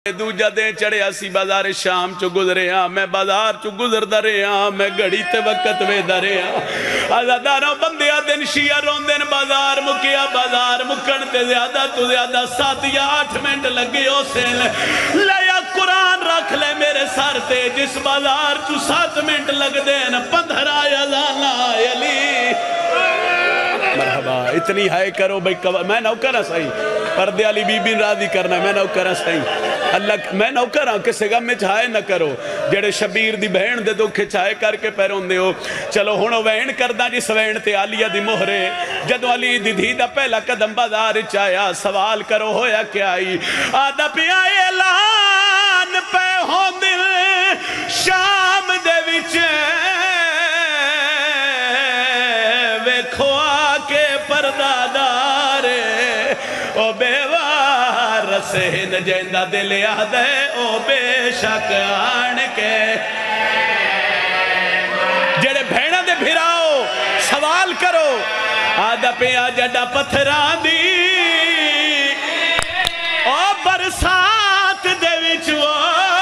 دوجہ دن چڑھیا سی بازار شام چو گزرے ہاں میں بازار چو گزر درے ہاں میں گھڑی تے وقت وے درے ہاں آزاداروں بندیا دن شیعہ رون دن بازار مکیا بازار مکن تے زیادہ تو زیادہ 7 یا 8 منٹ لگے ہو سین لیا قرآن رکھ لے میرے سر تے جس بازار چو 7 منٹ لگ دین 15 یا لانا علی مرحبا اتنی ہائے کرو بھئی میں نوکرہ صحیح پردے علی بی بی راضی کرنا میں نوکرہ صحیح اللہ میں نوکرہ کسے غم میں چھائے نہ کرو جڑے شبیر دی بہن دے دو کھچائے کر کے پیرون دے ہو چلو ہونو وین کردہ جس وین تے علیہ دی مہرے جدو علی دی دھی دا پہلا قدم بازار چایا سوال کرو ہویا کیا آئی آدھا پی آئے اعلان پہ ہوں دل شام دے وچے ویکھو آکے پردادارے او بیوار رسین جیندہ دل یاد ہے او بے شک آن کے جڑے بھیڑا دے بھیراؤ سوال کرو آدھا پہ آجڑا پتھران دی او برسات دے وچ وہ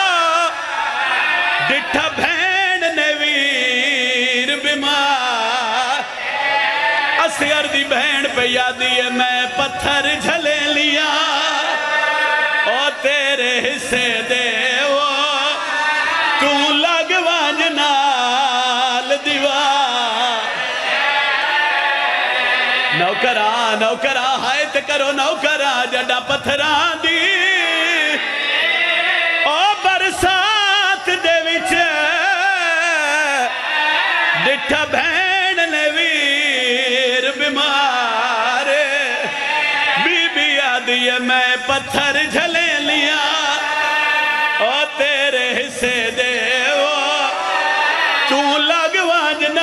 ڈٹھا بھین نویر بیمار اسیر دی بہن پہ یادی ہے میں پتھر جھلے لیا او تیرے حصے دے وہ تو لگ وانجنال دیوار نوکرہ ہائت کرو نوکرہ جڑا پتھران دی او برسات دے وچ ڈٹھا بہن نویر بیمار بی بی آدھی ہے میں پتھر جھلے لیا او تیرے حصے دے وہ تو لگ وانجنا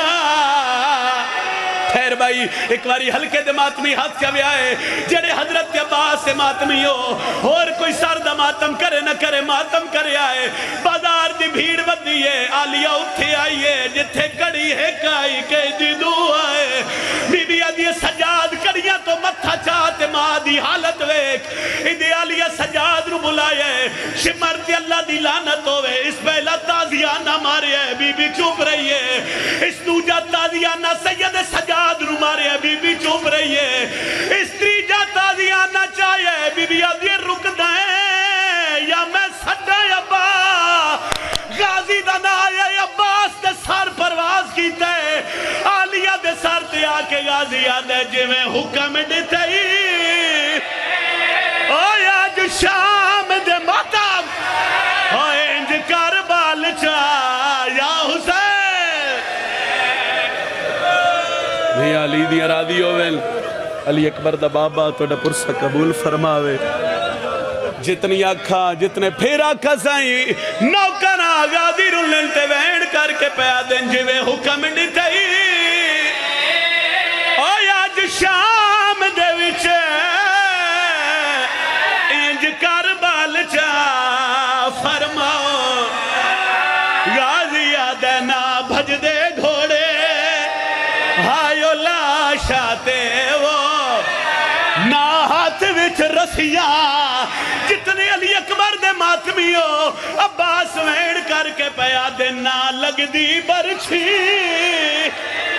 خیر بھائی ایک باری ہلکے دے ماتمی ہاتھ کیا بھی آئے جڑے حضرت عباس سے ماتمی ہو اور کوئی سردہ ماتم کرے نہ کرے ماتم کرے آئے بازار دی بھیڑ بدی ہے آلیہ اٹھے آئیے جتھے کڑی ہے کائی کے جدو آئے بی بی آدھی سجاد کڑیاں تو متھا چاہتے ماں دی حالت ویک ادھے آلیہ سجاد رو بلائے شمرتی اللہ دی لانت ہوئے اس پہلا تازیانہ مارے ہے بی بی چوپ رہی ہے اس دوجہ تازیانہ سید سجاد رو مارے ہے بی بی چوپ رہی ہے اس تریجہ تازیانہ چاہے بی بی آدھی رک دائیں یا میں سڈا ابا غازی دانا آئے عباس دے سار پرواز کیتا ہے آلیہ دے سار تے آکے غازی آدھے جویں حکم دیتے ہی اویا جو شام دے ماتم اوہ انج کربال چاہ یا حسین نہیں علی دی ارادی ہوئے علی اکبر دا بابا تو دا پرسہ قبول فرماوے جتنی آکھا جتنے پھر آکھا سائیں نوکرہ غازی رولن تے وین کر کے پیا دن جویں حکم دیتے ہی اویا جو شام دے وچے انج کربال چاہ فرماؤ غازی آدھنا بھج دے گھوڑے ہائیو لاشاتے وہ نا ہاتھ وچ رسیاں جتنے علی اکبر دے ماتمی ہو عباس وین کر کے پیا دینا لگ دی برچھی